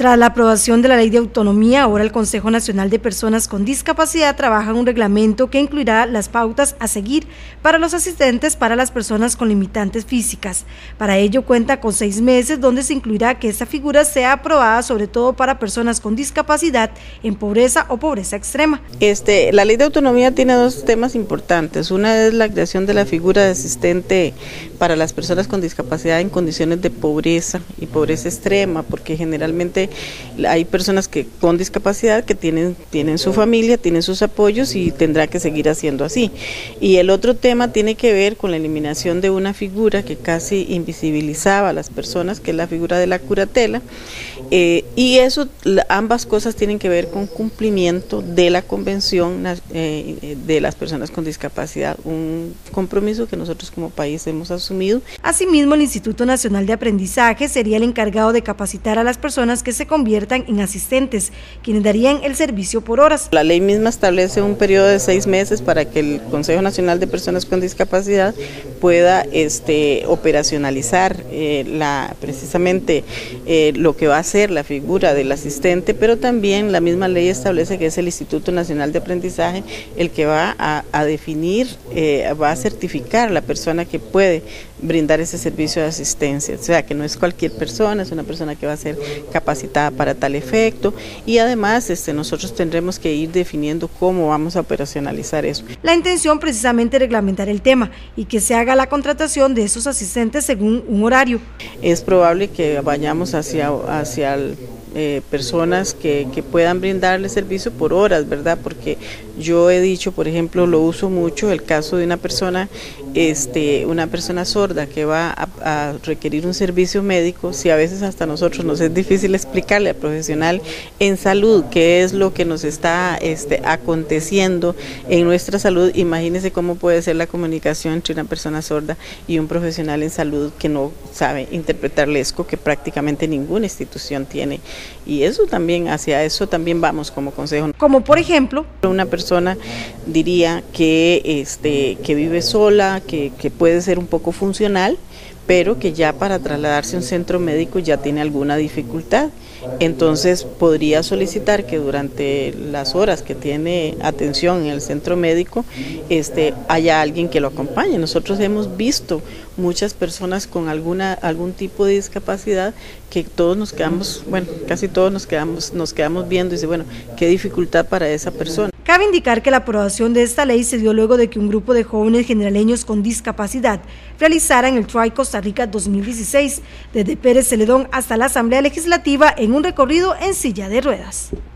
Tras la aprobación de la Ley de Autonomía, ahora el Consejo Nacional de Personas con Discapacidad trabaja en un reglamento que incluirá las pautas a seguir para los asistentes para las personas con limitantes físicas. Para ello cuenta con 6 meses donde se incluirá que esta figura sea aprobada sobre todo para personas con discapacidad en pobreza o pobreza extrema. La Ley de Autonomía tiene 2 temas importantes. Una es la creación de la figura de asistente para las personas con discapacidad en condiciones de pobreza y pobreza extrema, porque generalmente hay personas con discapacidad que tienen su familia, tienen sus apoyos y tendrá que seguir haciendo así. Y el otro tema tiene que ver con la eliminación de una figura que casi invisibilizaba a las personas, que es la figura de la curatela, y eso, ambas cosas tienen que ver con cumplimiento de la Convención de las Personas con Discapacidad, un compromiso que nosotros como país hemos asumido. Asimismo, el Instituto Nacional de Aprendizaje sería el encargado de capacitar a las personas que se conviertan en asistentes, quienes darían el servicio por horas. La ley misma establece un periodo de 6 meses para que el Consejo Nacional de Personas con Discapacidad pueda operacionalizar precisamente lo que va a ser la figura del asistente, pero también la misma ley establece que es el Instituto Nacional de Aprendizaje el que va a definir, va a certificar a la persona que puede brindar ese servicio de asistencia, o sea que no es cualquier persona, es una persona que va a ser capacitada para tal efecto, y además nosotros tendremos que ir definiendo cómo vamos a operacionalizar eso. La intención precisamente es reglamentar el tema y que se haga la contratación de esos asistentes según un horario. Es probable que vayamos hacia personas que puedan brindarle servicio por horas, ¿verdad? Porque yo he dicho, por ejemplo, lo uso mucho, el caso de una persona sorda que va a requerir un servicio médico. Si a veces hasta nosotros nos es difícil explicarle al profesional en salud qué es lo que nos está aconteciendo en nuestra salud, imagínese cómo puede ser la comunicación entre una persona sorda y un profesional en salud que no sabe interpretar lesco, que prácticamente ninguna institución tiene. Y eso también, hacia eso también vamos como consejo. Como por ejemplo, una persona diría que vive sola, que puede ser un poco funcional, pero que ya para trasladarse a un centro médico ya tiene alguna dificultad. Entonces podría solicitar que durante las horas que tiene atención en el centro médico haya alguien que lo acompañe. Nosotros hemos visto muchas personas con algún tipo de discapacidad que todos nos quedamos, bueno, casi todos nos quedamos viendo y dice, bueno, qué dificultad para esa persona. Cabe indicar que la aprobación de esta ley se dio luego de que un grupo de jóvenes generaleños con discapacidad realizaran el Try Costa Rica 2016, desde Pérez Celedón hasta la Asamblea Legislativa en un recorrido en silla de ruedas.